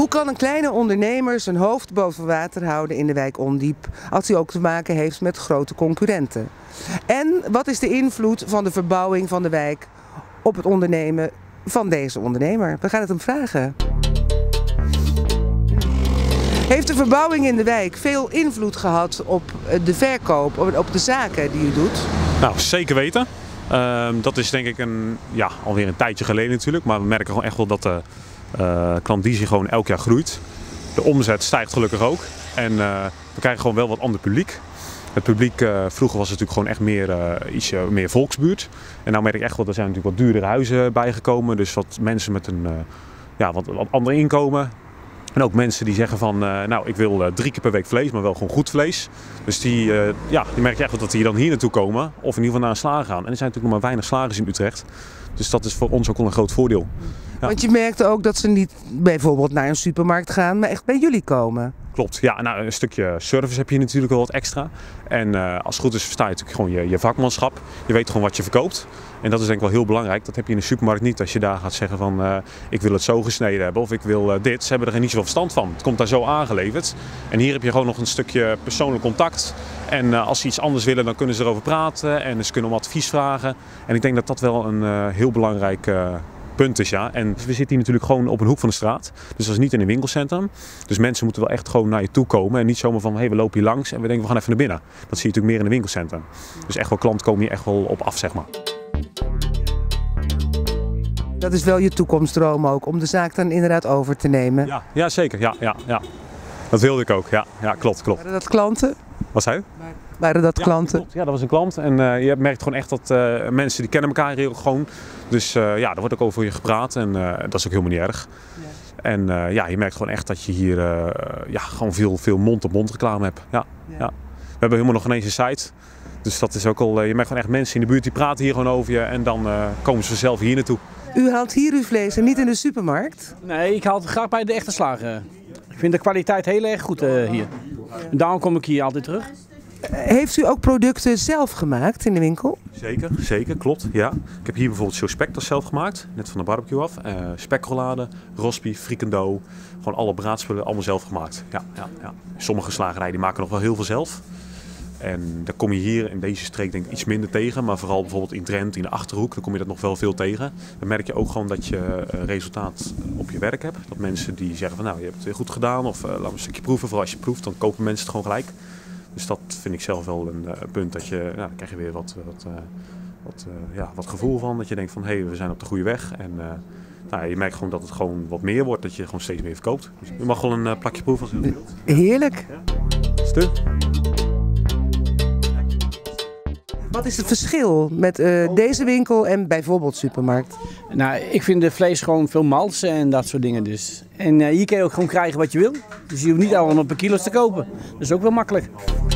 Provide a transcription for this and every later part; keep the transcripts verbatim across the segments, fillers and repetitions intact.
Hoe kan een kleine ondernemer zijn hoofd boven water houden in de wijk Ondiep als hij ook te maken heeft met grote concurrenten? En wat is de invloed van de verbouwing van de wijk op het ondernemen van deze ondernemer? We gaan het hem vragen. Heeft de verbouwing in de wijk veel invloed gehad op de verkoop, op de zaken die u doet? Nou, zeker weten. Uh, dat is denk ik een, ja, alweer een tijdje geleden natuurlijk. Maar we merken gewoon echt wel dat de uh, klandizie gewoon elk jaar groeit. De omzet stijgt gelukkig ook. En uh, we krijgen gewoon wel wat ander publiek. Het publiek, uh, vroeger was het natuurlijk gewoon echt meer, uh, ietsje meer volksbuurt. En nu merk ik echt wel, er zijn natuurlijk wat duurdere huizen bijgekomen. Dus wat mensen met een uh, ja, wat, wat ander inkomen. En ook mensen die zeggen van, uh, nou ik wil uh, drie keer per week vlees, maar wel gewoon goed vlees. Dus die, uh, ja, die merk je echt wel dat die dan hier naartoe komen. Of in ieder geval naar een slager gaan. En er zijn natuurlijk nog maar weinig slagers in Utrecht. Dus dat is voor ons ook wel een groot voordeel. Ja. Want je merkte ook dat ze niet bijvoorbeeld naar een supermarkt gaan, maar echt bij jullie komen. Klopt, ja, nou, een stukje service heb je natuurlijk wel wat extra. En uh, als het goed is versta je natuurlijk gewoon je, je vakmanschap. Je weet gewoon wat je verkoopt. En dat is denk ik wel heel belangrijk. Dat heb je in de supermarkt niet als je daar gaat zeggen van uh, ik wil het zo gesneden hebben of ik wil uh, dit. Ze hebben er niet zoveel verstand van. Het komt daar zo aangeleverd. En hier heb je gewoon nog een stukje persoonlijk contact. En uh, als ze iets anders willen dan kunnen ze erover praten en ze kunnen om advies vragen. En ik denk dat dat wel een uh, heel belangrijk uh, punt is, ja. En we zitten hier natuurlijk gewoon op een hoek van de straat. Dus dat is niet in een winkelcentrum. Dus mensen moeten wel echt gewoon naar je toe komen. En niet zomaar van, hé, hey, we lopen hier langs en we denken, we gaan even naar binnen. Dat zie je natuurlijk meer in een winkelcentrum. Dus echt wel klanten komen hier echt wel op af, zeg maar. Dat is wel je toekomstdroom ook, om de zaak dan inderdaad over te nemen. Ja, ja zeker. Ja, ja, ja. Dat wilde ik ook. Ja, ja klopt, klopt. Waren dat klanten? Wat zei u? Waren dat ja, klanten? Klopt. Ja, dat was een klant. En uh, je merkt gewoon echt dat uh, mensen die kennen elkaar heel gewoon. Dus uh, ja, daar wordt ook over je gepraat en uh, dat is ook helemaal niet erg. Ja. En uh, ja, je merkt gewoon echt dat je hier uh, ja, gewoon veel, veel mond-op-mond reclame hebt. Ja, ja. Ja. We hebben helemaal nog geen eens een site. Dus dat is ook al, uh, je merkt gewoon echt mensen in de buurt die praten hier gewoon over je en dan uh, komen ze zelf hier naartoe. U haalt hier uw vlees en niet in de supermarkt? Nee, ik haal het graag bij de echte slager. Ik vind de kwaliteit heel erg goed uh, hier. En daarom kom ik hier altijd terug. Heeft u ook producten zelf gemaakt in de winkel? Zeker, zeker, klopt. Ja. Ik heb hier bijvoorbeeld show spectacles zelf gemaakt, net van de barbecue af. Uh, spekrollade, rospi, frikando, gewoon alle braadspullen allemaal zelf gemaakt. Ja, ja, ja. Sommige slagerijen die maken nog wel heel veel zelf. En daar kom je hier in deze streek denk ik iets minder tegen, maar vooral bijvoorbeeld in Drenthe, in de Achterhoek, dan kom je dat nog wel veel tegen. Dan merk je ook gewoon dat je resultaat op je werk hebt. Dat mensen die zeggen van nou, je hebt het weer goed gedaan of uh, laat me een stukje proeven. Vooral als je proeft, dan kopen mensen het gewoon gelijk. Dus dat vind ik zelf wel een uh, punt dat je, nou, dan krijg je weer wat, wat, uh, wat, uh, ja, wat gevoel van. Dat je denkt van hé, hey, we zijn op de goede weg. En uh, nou, je merkt gewoon dat het gewoon wat meer wordt, dat je gewoon steeds meer verkoopt. Dus je mag wel een uh, plakje proeven als u wilt. Heerlijk. Ja. Stuk. Wat is het verschil met uh, deze winkel en bijvoorbeeld supermarkt? Nou, ik vind de vlees gewoon veel malsen en dat soort dingen dus. En uh, hier kun je ook gewoon krijgen wat je wil. Dus je hoeft niet allemaal per kilo's te kopen. Dat is ook wel makkelijk.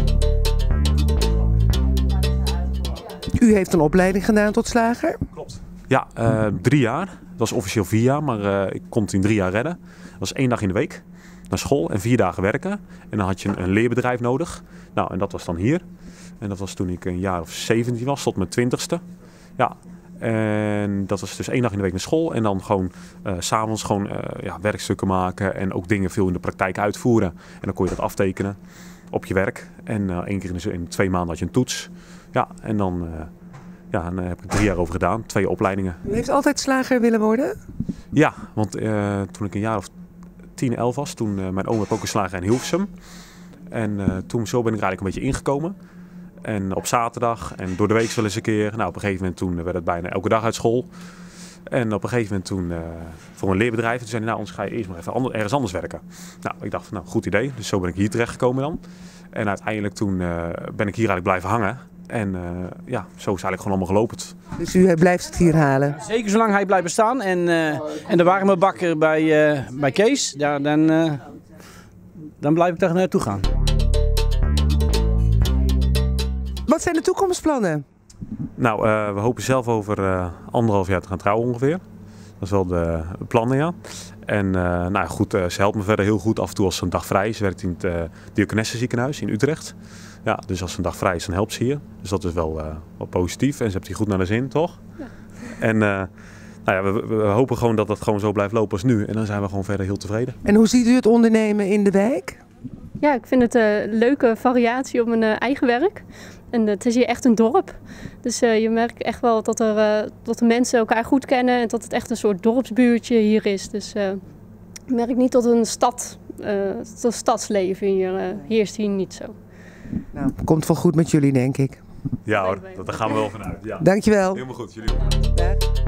U heeft een opleiding gedaan tot slager? Klopt. Ja, uh, drie jaar. Dat was officieel vier jaar, maar uh, ik kon het in drie jaar redden. Dat was één dag in de week naar school en vier dagen werken. En dan had je een, een leerbedrijf nodig. Nou, en dat was dan hier. En dat was toen ik een jaar of zeventien was, tot mijn twintigste. Ja. En dat was dus één dag in de week naar school. En dan gewoon uh, 's avonds gewoon uh, ja, werkstukken maken. En ook dingen veel in de praktijk uitvoeren. En dan kon je dat aftekenen op je werk. En uh, één keer in, de, in twee maanden had je een toets. Ja, en dan, uh, ja, dan heb ik drie jaar over gedaan. Twee opleidingen. U heeft altijd slager willen worden? Ja, want uh, toen ik een jaar of tien, elf was. Toen uh, mijn oom had ook een slager in Hilversum. En uh, toen zo ben ik er eigenlijk een beetje ingekomen. En op zaterdag en door de week wel eens een keer. Nou, op een gegeven moment toen werd het bijna elke dag uit school. En op een gegeven moment toen uh, voor een leerbedrijf. Toen zei hij, nou, anders ga je eerst maar even ander, ergens anders werken. Nou, ik dacht, nou, goed idee. Dus zo ben ik hier terechtgekomen dan. En uiteindelijk toen uh, ben ik hier eigenlijk blijven hangen. En uh, ja, zo is het eigenlijk gewoon allemaal gelopen. Dus u blijft het hier halen? Zeker zolang hij blijft bestaan. En, uh, en de warme bakker bij, uh, bij Kees, ja, dan, uh, dan blijf ik daar naartoe gaan. Wat zijn de toekomstplannen? Nou, uh, we hopen zelf over uh, anderhalf jaar te gaan trouwen ongeveer. Dat is wel de plannen, ja. En uh, nou goed, uh, ze helpt me verder heel goed af en toe als ze een dag vrij is. Ze werkt in het uh, Diakonessenziekenhuis in Utrecht. Ja, dus als ze een dag vrij is, dan helpt ze hier. Dus dat is wel, uh, wel positief. En ze heeft hier goed naar de zin, toch? Ja. En uh, Nou ja, we, we hopen gewoon dat het gewoon zo blijft lopen als nu. En dan zijn we gewoon verder heel tevreden. En hoe ziet u het ondernemen in de wijk? Ja, ik vind het een leuke variatie op mijn eigen werk. En het is hier echt een dorp. Dus uh, je merkt echt wel dat, er, uh, dat de mensen elkaar goed kennen en dat het echt een soort dorpsbuurtje hier is. Dus uh, ik merk niet dat een stad, uh, dat een stadsleven hier uh, heerst hier niet zo. Nou, komt wel goed met jullie, denk ik. Ja hoor, daar gaan we wel vanuit. Ja. Dankjewel. Helemaal goed, jullie ook.